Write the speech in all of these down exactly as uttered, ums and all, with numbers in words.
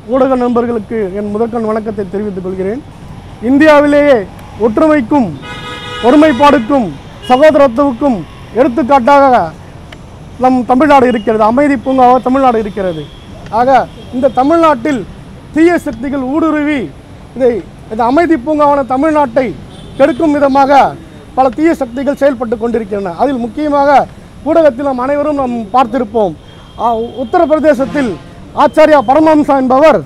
ஊடக நண்பர்களுக்கு என் முதற்கண் வணக்கத்தை தெரிவித்துக் கொள்கிறேன். இந்தியாவிலேயே ஒற்றுமைக்கும் ஒருமைப்பாடுக்கும் சகோதரத்துவக்கும் எடுத்துக்காட்டாக நம் தமிழ்நாடு இருக்கிறது. அமைதி பூங்காவாக தமிழ்நாடு இருக்கிறது. ஆக இந்த தமிழ்நாட்டில் தீய சக்திகள் ஊடுருவி இதை இந்த அமைதி பூங்காவான தமிழ்நாட்டை கெடுக்கும் விதமாக பல தீய சக்திகள் செயல்பட்டு கொண்டிருக்கின்றன. அதில் முக்கியமாக ஊடகத்தில் நாம் அனைவரும் நாம் பார்த்திருப்போம். உத்தரப்பிரதேசத்தில் ஆச்சாரியா பரமஹம்சா என்பவர்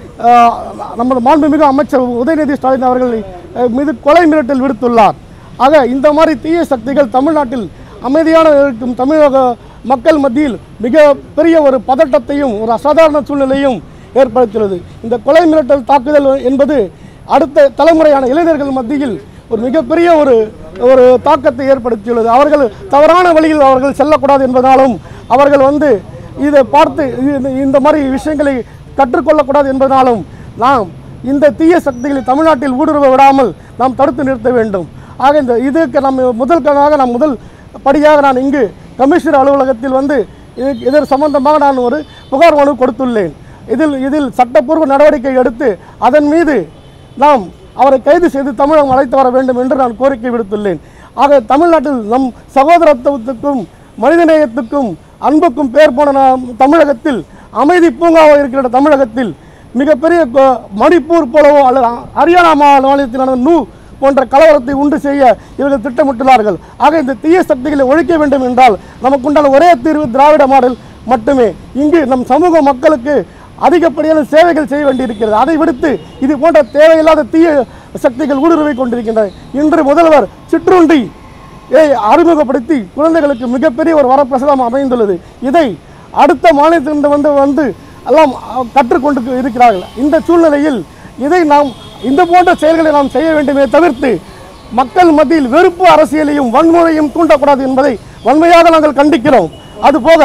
நமது மாண்புமிகு அமைச்சர் உதயநிதி ஸ்டாலின் அவர்கள் மீது கொலை மிரட்டல் விடுத்துள்ளார். ஆக இந்த மாதிரி தீய சக்திகள் தமிழ்நாட்டில் அமைதியான இருக்கும் தமிழக மக்கள் மத்தியில் மிக பெரிய ஒரு பதட்டத்தையும் ஒரு அசாதாரண சூழ்நிலையும் ஏற்படுத்தியுள்ளது. இந்த கொலை மிரட்டல் தாக்குதல் என்பது அடுத்த தலைமுறையான இளைஞர்கள் மத்தியில் ஒரு மிகப்பெரிய ஒரு ஒரு தாக்கத்தை ஏற்படுத்தியுள்ளது. அவர்கள் தவறான வழியில் அவர்கள் செல்லக்கூடாது என்பதாலும் அவர்கள் வந்து இதை பார்த்து இந்த மாதிரி விஷயங்களை கற்றுக்கொள்ளக்கூடாது என்பதனாலும் நாம் இந்த தீய சக்திகளை தமிழ்நாட்டில் ஊடுருவ விடாமல் நாம் தடுத்து நிறுத்த வேண்டும். ஆக இந்த இதுக்கு நம்ம முதல் கணாக நான் முதல் படியாக நான் இங்கு கமிஷனர் அலுவலகத்தில் வந்து இதற்கு சம்பந்தமாக நான் ஒரு புகார் மனு கொடுத்துள்ளேன். இதில் இதில் சட்டப்பூர்வ நடவடிக்கை எடுத்து அதன் மீது நாம் அவரை கைது செய்து தமிழகம் அழைத்து வர வேண்டும் என்று நான் கோரிக்கை விடுத்துள்ளேன். ஆக தமிழ்நாட்டில் நம் சகோதரத்துவத்துக்கும் மனிதநேயத்துக்கும் அன்புக்கும் பெயர் போன நாம் தமிழகத்தில் அமைதி பூங்காவாக இருக்கிற தமிழகத்தில் மிகப்பெரிய மணிப்பூர் போலவோ அல்லது ஹரியானா மாநிலத்திலான நூ போன்ற கலவரத்தை உண்டு செய்ய இவர்கள் திட்டமிட்டுள்ளார்கள். ஆக இந்த தீய சக்திகளை ஒழிக்க வேண்டும் என்றால் நமக்குண்டான ஒரே தீர்வு திராவிட மாடல் மட்டுமே. இங்கு நம் சமூக மக்களுக்கு அதிகப்படியான சேவைகள் செய்ய வேண்டியிருக்கிறது. அதை விடுத்து இது போன்ற தேவையில்லாத தீய சக்திகள் ஊடுருவி கொண்டிருக்கின்றன. இன்று முதல்வர் சிற்றுண்டி அறிமுகப்படுத்தி குழந்தைகளுக்கு மிகப்பெரிய ஒரு வரப்பிரசாதம் அமைந்துள்ளது. இதை அடுத்த மாநிலத்திலிருந்து வந்து வந்து எல்லாம் கற்றுக்கொண்டு இருக்கிறார்கள். இந்த சூழ்நிலையில் இதை நாம் இந்த போன்ற செயல்களை நாம் செய்ய வேண்டுமே தவிர்த்து மக்கள் மத்தியில் வெறுப்பு அரசியலையும் வன்முறையும் தூண்டக்கூடாது என்பதை வன்மையாக நாங்கள் கண்டிக்கிறோம். அதுபோக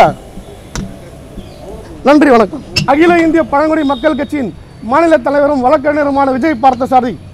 நன்றி, வணக்கம். அகில இந்திய பழங்குடி மக்கள் கட்சியின் மாநில தலைவரும் வழக்கறிஞருமான விஜய் பார்த்தசாரதி